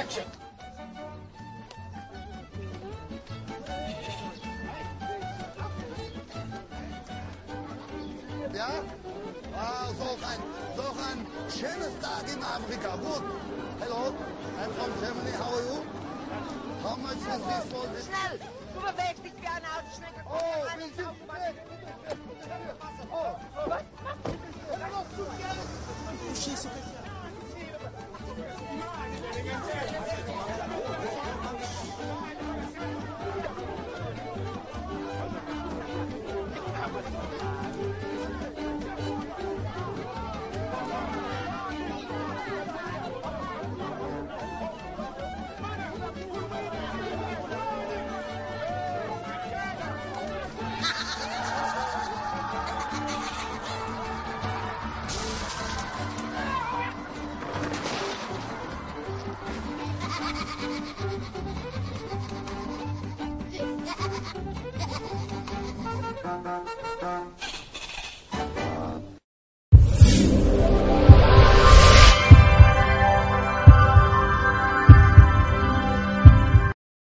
Dankeschön. Ja? Ah, so ein schönes Tag in Afrika. Gut. Hello, I'm from Germany. How are you? How much is this for this? Schnell! Du bewegst dich wie ein Autoschnecker. Oh, wir sind weg. Oh, was? Du schießt so bisschen. Ha ha ha ha!